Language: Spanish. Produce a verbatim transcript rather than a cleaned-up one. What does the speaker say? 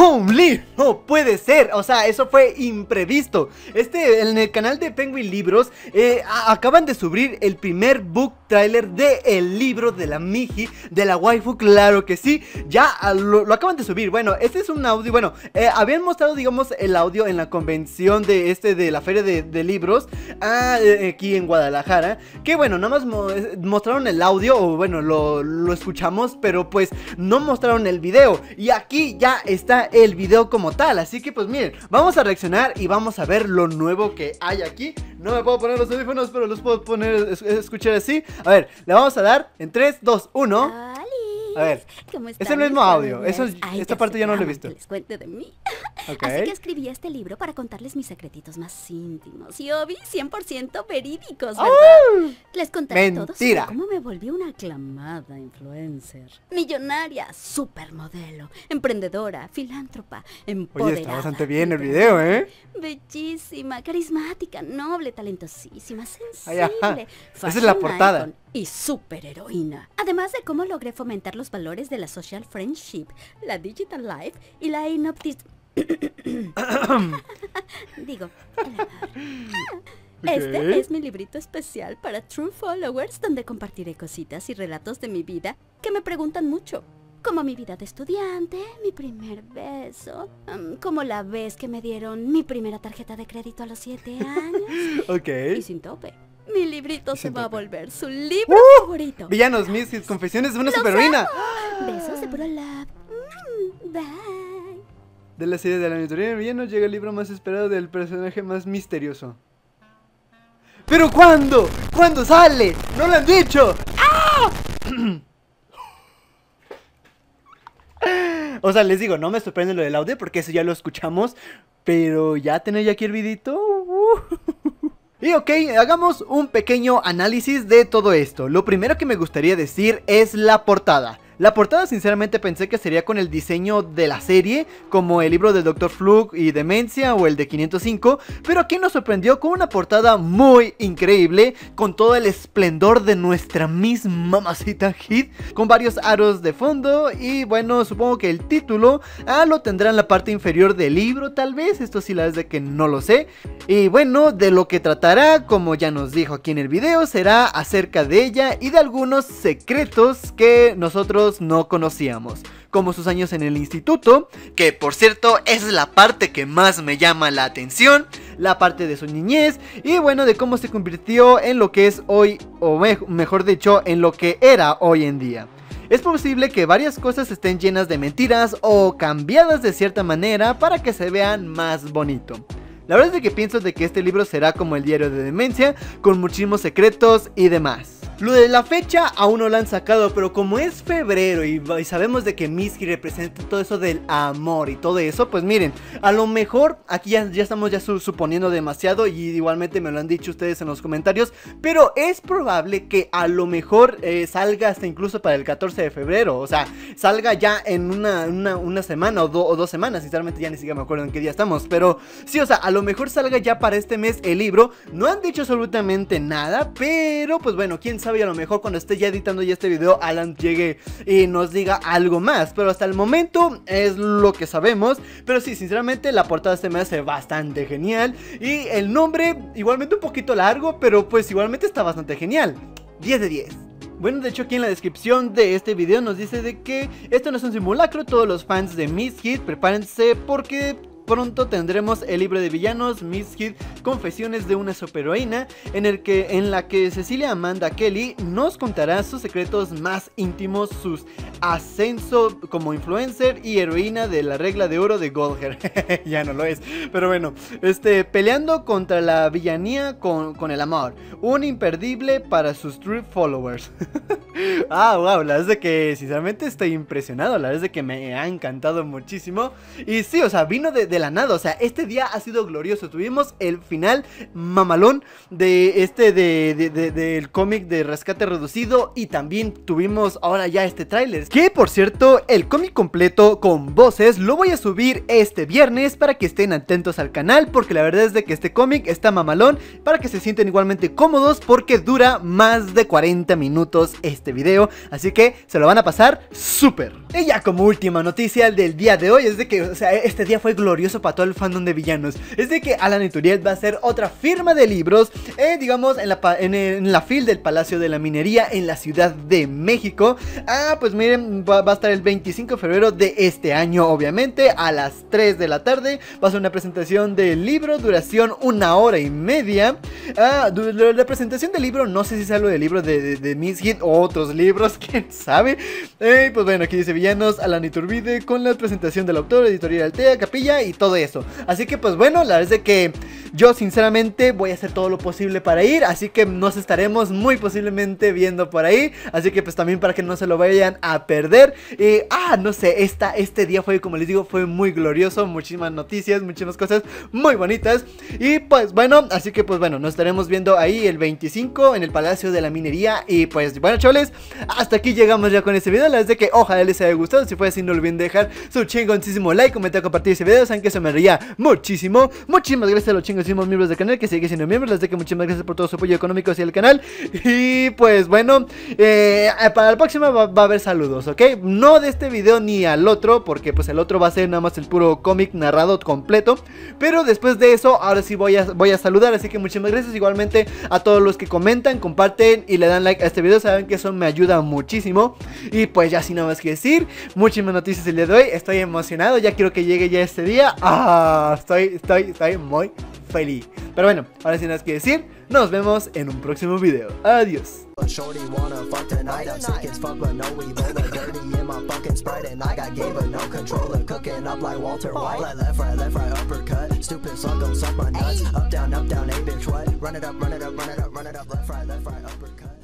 Lee, no puede ser, o sea, eso fue imprevisto. Este, en el canal de Penguin Libros eh, a, acaban de subir el primer book trailer de el libro de la Miji, de la waifu, claro que sí. Ya a, lo, lo acaban de subir. Bueno, este es un audio, bueno, eh, habían mostrado, digamos, el audio en la convención de este, de la feria de, de libros ah, eh, aquí en Guadalajara. Que bueno, nada más mo mostraron el audio, o bueno, lo, lo escuchamos, pero pues no mostraron el video. Y aquí ya está el video como tal, así que pues miren, vamos a reaccionar y vamos a ver lo nuevo que hay aquí. No me puedo poner los audífonos, pero los puedo poner, es, escuchar así. A ver, le vamos a dar en tres, dos, uno. A ver, es el mismo audio. Eso, Ay, esta parte ya no lo he visto. Que les cuente de mí. Okay. Así que escribí este libro para contarles mis secretitos más íntimos y obvi cien por ciento verídicos, ¿verdad? ¡Oh! Les contaré todo sobre cómo me volví una aclamada influencer, millonaria, supermodelo, emprendedora, filántropa, empoderada. Oye, está bastante bien el video, ¿eh? Bellísima, carismática, noble, talentosísima, sensible. Ay, esa es la portada. Icon y superheroína. Además de cómo logré fomentar los valores de la social friendship, la digital life y la inoptis... Digo, el amor. Okay. Este es mi librito especial para True Followers, donde compartiré cositas y relatos de mi vida que me preguntan mucho. Como mi vida de estudiante, mi primer beso, um, como la vez que me dieron mi primera tarjeta de crédito a los siete años. Ok. Y sin tope. Mi librito se va a volver su libro uh, favorito. Villanos, mis confesiones de una superheroína. Besos de puro love. Mm, bye. De la serie de la editorial Villanos llega el libro más esperado del personaje más misterioso. ¿Pero cuándo? ¿Cuándo sale? ¡No lo han dicho! ¡Ah! O sea, les digo, no me sorprende lo del audio porque eso ya lo escuchamos. Pero ya tener ya aquí el vidito. Uh. Y ok, hagamos un pequeño análisis de todo esto. Lo primero que me gustaría decir es la portada. La portada sinceramente pensé que sería con el diseño de la serie, como el libro del doctor Fluke y Demencia o el de quinientos cinco, pero aquí nos sorprendió con una portada muy increíble, con todo el esplendor de nuestra misma mamacita Hit, con varios aros de fondo y bueno, supongo que el título ah, lo tendrá en la parte inferior del libro tal vez, esto sí la verdad es de que no lo sé. Y bueno, de lo que tratará, como ya nos dijo aquí en el video, será acerca de ella y de algunos secretos que nosotros no conocíamos, como sus años en el instituto, que por cierto es la parte que más me llama la atención, la parte de su niñez y bueno, de cómo se convirtió en lo que es hoy, o me mejor dicho, en lo que era hoy en día. Es posible que varias cosas estén llenas de mentiras o cambiadas de cierta manera para que se vean más bonito. La verdad es que pienso de que este libro será como el diario de Demencia, con muchísimos secretos y demás. Lo de la fecha aún no la han sacado, pero como es febrero y, y sabemos de que Mizky representa todo eso del amor y todo eso, pues miren, a lo mejor aquí ya, ya estamos ya su, suponiendo demasiado y igualmente me lo han dicho ustedes en los comentarios, pero es probable que a lo mejor eh, salga hasta incluso para el catorce de febrero, o sea, salga ya en una, una, una semana o, do, o dos semanas, sinceramente ya ni siquiera me acuerdo en qué día estamos, pero sí, o sea, a lo mejor salga ya para este mes el libro, no han dicho absolutamente nada, pero pues bueno, quién sabe. Y a lo mejor cuando esté ya editando ya este video Alan llegue y nos diga algo más, pero hasta el momento es lo que sabemos. Pero sí, sinceramente la portada se me hace bastante genial y el nombre igualmente un poquito largo, pero pues igualmente está bastante genial. diez de diez. Bueno, de hecho aquí en la descripción de este video nos dice de que esto no es un simulacro. Todos los fans de Mizkit prepárense porque pronto tendremos el libro de villanos Mizkit, Confesiones de una superheroína, en el que en la que Cecilia Amanda Kelly nos contará sus secretos más íntimos, sus ascenso como influencer y heroína de la regla de oro de Goldhair. Ya no lo es, pero bueno, este peleando contra la villanía con, con el amor, un imperdible para sus true followers. Ah, wow, la verdad es de que sinceramente estoy impresionado, la verdad es de que me ha encantado muchísimo. Y sí, o sea, vino de, de de la nada. O sea, este día ha sido glorioso. Tuvimos el final mamalón de este de, de, de, del cómic de Rescate Reducido. Y también tuvimos ahora ya este tráiler, que por cierto, el cómic completo con voces lo voy a subir este viernes para que estén atentos al canal, porque la verdad es de que este cómic está mamalón, para que se sienten igualmente cómodos, porque dura más de cuarenta minutos este video, así que se lo van a pasar súper. Y ya como última noticia del día de hoy es de que, o sea, este día fue glorioso para todo el fandom de villanos. Es de que Alan Ituriel va a hacer otra firma de libros, eh, digamos, en la, en, en la fil del Palacio de la Minería en la Ciudad de México. Ah, pues miren, va, va a estar el veinticinco de febrero de este año, obviamente, a las tres de la tarde. Va a ser una presentación del libro, duración una hora y media. Ah, la presentación del libro, no sé si es algo del libro de, de, de Miss Hit o otros libros, quién sabe. Eh, pues bueno, aquí dice villanos, Alan Iturbide, con la presentación del autor, editorial Altea, Capilla y todo eso. Así que pues bueno, la verdad es de que yo sinceramente voy a hacer todo lo posible para ir, así que nos estaremos muy posiblemente viendo por ahí. Así que pues también para que no se lo vayan a perder. Eh, ah, no sé, esta, este día fue, como les digo, fue muy glorioso. Muchísimas noticias, muchísimas cosas muy bonitas. Y pues bueno, así que pues bueno, nos estaremos viendo ahí el veinticinco en el Palacio de la Minería. Y pues bueno, chavales, hasta aquí llegamos ya con este video. La verdad es de que ojalá les haya gustado. Si fue así, no olviden dejar su chingoncísimo like, comentar, compartir ese video. Saben que eso me haría muchísimo. Muchísimas gracias a los chingoncísimos miembros del canal que siguen siendo miembros. Les de que muchísimas gracias por todo su apoyo económico hacia el canal. Y pues bueno, eh, para la próxima va, va a haber saludos, ¿ok? No de este video ni al otro, porque pues el otro va a ser nada más el puro cómic narrado completo. Pero después de eso, ahora sí voy a, voy a saludar. Así que muchísimas gracias igualmente a todos los que comentan, comparten y le dan like a este video. Saben que eso me ayuda muchísimo. Y pues ya sin nada más que decir, muchísimas noticias el día de hoy. Estoy emocionado, ya quiero que llegue ya este día. Ah, estoy, estoy, estoy muy feliz. Pero bueno, ahora sin nada más que decir, nos vemos en un próximo video. Adiós. Shorty wanna fuck tonight. I'm sick as fuck, but no Ebola. Dirty in my fucking Sprite, and I got game, but no controller. Cooking up like Walter White. Left, right, left, right, uppercut. Stupid son, gon' suck my nuts. Up, down, up, down, hey bitch, what? Run it up, run it up, run it up, run it up. Left, right, left, right, uppercut.